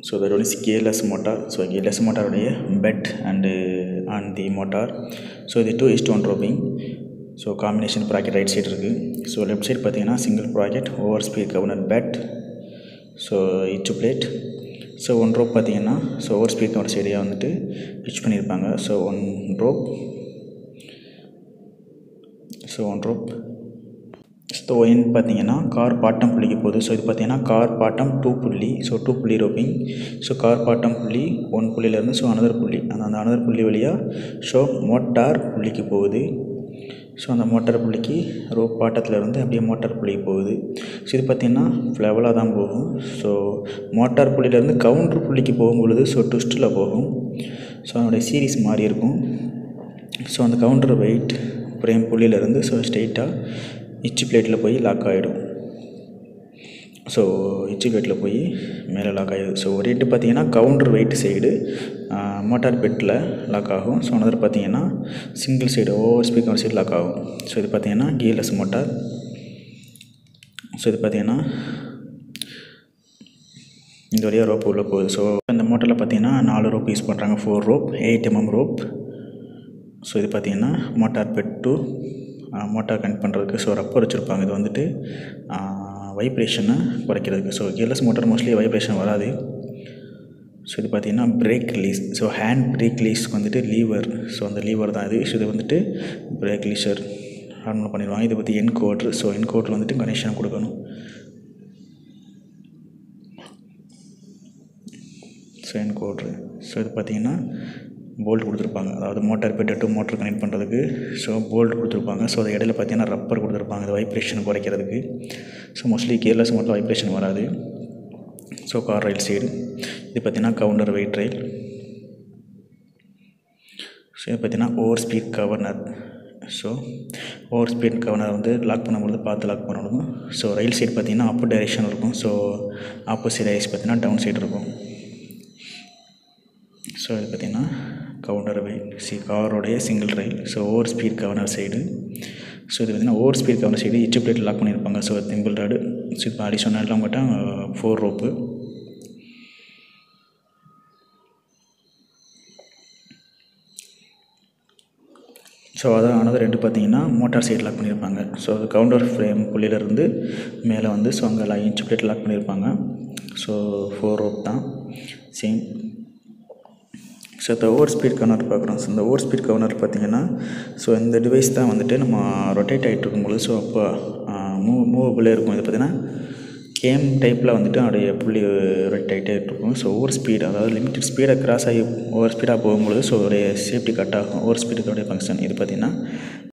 So that one is gearless motor. So gearless motor bed and on the motor. So the 2:1 roping. So combination bracket right side இருக்கு. So left side பார்த்தீங்கன்னா single bracket over speed governor bed. So each plate. So one rope பார்த்தீங்கன்னா so over speed governor side வந்துட்டு fix பண்ணியிருப்பாங்க. So one rope. So one rope. So one பார்த்தீங்கன்னா car bottom புள்ளிக்கு போகுது. So இது பார்த்தீங்கன்னா car bottom 2 புள்ளி. So 2 புள்ளி ரோப்பிங். ஸோ கார் பாட்டம் புள்ளி 1 புள்ளியிலேருந்து ஸோ அனதர் புள்ளி அந்த அனதர் புள்ளி வழியாக ஸோ மோட்டார் புள்ளிக்கு போகுது. ஸோ அந்த மோட்டார் புள்ளிக்கு ரோப் பாட்டத்திலேருந்து அப்படியே மோட்டார் புள்ளிக்கு போகுது. ஸோ இது பார்த்திங்கன்னா ஃப்ளெவலாக தான் போகும். ஸோ மோட்டார் புள்ளியிலேருந்து கவுண்டர் புள்ளிக்கு போகும்பொழுது ஸோ ட்விஸ்ட்டில் போகும். ஸோ அதனுடைய சீரீஸ் மாறி இருக்கும். ஸோ அந்த கவுண்டர் வெயிட் பிரேம் புள்ளியிலேருந்து ஸோ ஸ்ட்ரெயிட்டாக இச்சு பிளேட்டில் போய் லாக் ஆகிடும். ஸோ இச்சு பிளேட்டில் போய் மேலே லாக் ஆகிடுது. ஸோ ஒரு எட்டு பார்த்தீங்கன்னா கவுண்டர் வெயிட் சைடு மோட்டார் பெட்டில் லாக் ஆகும். ஸோ அனதர் பார்த்தீங்கன்னா single side over speaker side lock ஆகும். ஸோ இது பார்த்தீங்கன்னா கீர்லெஸ் மோட்டார். ஸோ இது பார்த்தீங்கன்னா இந்த வழியாக ரோப் உள்ளே போகுது. ஸோ இந்த மோட்டரில் பார்த்தீங்கன்னா 4 ரோப் யூஸ் பண்ணுறாங்க. 4 ரோப் 8 mm ரோப். ஸோ இது பார்த்தீங்கன்னா motor bed to motor connect பண்ணுறதுக்கு ஸோ ரப்பர் வச்சுருப்பாங்க. இது வந்துட்டு வைப்ரேஷனை குறைக்கிறதுக்கு. So gearless motor mostly vibration வராது. ஸோ இது பார்த்திங்கன்னா brake release. So hand brake ரிலீஸ்க்கு வந்துட்டு லீவர். ஸோ அந்த லீவர் தான் இது. ஸோ இது வந்துட்டு பிரேக் ரிலீஸர் நார்மலாக பண்ணிடுவாங்க. இது பற்றி என்கோட்ரு. ஸோ என்கோட்ரு வந்துட்டு கனெக்ஷன் கொடுக்கணும். ஸோ என்கோட்ரு. ஸோ இது பார்த்திங்கன்னா போல்ட் கொடுத்துருப்பாங்க. அதாவது motor bed to motor connect பண்ணுறதுக்கு ஸோ போல்ட் கொடுத்துருப்பாங்க. ஸோ அது இடையில பார்த்தீங்கன்னா ரப்பர் கொடுத்துருப்பாங்க. அது வைப்ரேஷன் குறைக்கிறதுக்கு. So mostly gearless motor vibration வராது. ஸோ கார் ரயில் சைடு இது பார்த்தீங்கன்னா கவுண்டர் வெயிட் ரயில். ஸோ இது பார்த்தீங்கன்னா over speed governor. So over speed governor வந்து லாக் பண்ணும்போது பார்த்து லாக் பண்ணணும். ஸோ ரயில் சைடு பார்த்தீங்கன்னா அப் டைரெக்ஷன் இருக்கும். ஸோ ஆப்போசிட் ஐஸ் பார்த்தீங்கன்னா டவுன் சைடு இருக்கும். ஸோ இது பார்த்திங்கன்னா கவுண்டர் வெயிட் காரோடைய single rail. So over speed governor side. So இது பார்த்திங்கன்னா ஓவர் ஸ்பீட் கவர்னர் சைடு இச்சு பிளேட் லாக் பண்ணியிருப்பாங்க. So thimble rod. ஸோ இப்போ அடிஷனலாக மட்டும் 4 ரோப்பு. ஸோ அதான் ஆனது 2 பார்த்தீங்கன்னா மோட்டார் சைடு லாக் பண்ணியிருப்பாங்க. ஸோ அது கவுண்டர் ஃப்ரேம் புள்ளியிலேருந்து மேலே வந்து ஸோ அங்கே இன்ச்சு பிளேட் லாக் பண்ணியிருப்பாங்க. ஸோ 4 ரோப் தான் சேம். ஸோ இந்த ஓவர் ஸ்பீட் கவர்னர் பார்க்குறோம். ஸோ இந்த ஓவர் ஸ்பீட் கவர்னர் பார்த்திங்கன்னா ஸோ இந்த டிவைஸ் தான் வந்துட்டு நம்ம ரொட்டேட் ஆகிட்டு இருக்கும்போது ஸோ அப்போ மூவபுள்ளே இருக்கும். இது பார்த்திங்கன்னா கேம் டைப்பில் வந்துட்டு அப்படியே புள்ளி ரொட்டேட் ஆகிட்டே இருக்கும். ஸோ ஓவர் ஸ்பீட் அதாவது லிமிட்டட் ஸ்பீடை கிராஸ் ஆகி ஓவர் ஸ்பீடாக போகும்போது ஸோ அதோடைய சேஃப்டி கட் ஆகும். ஓவர் ஸ்பீடுடைய ஃபங்க்ஷன் இது பார்த்திங்கன்னா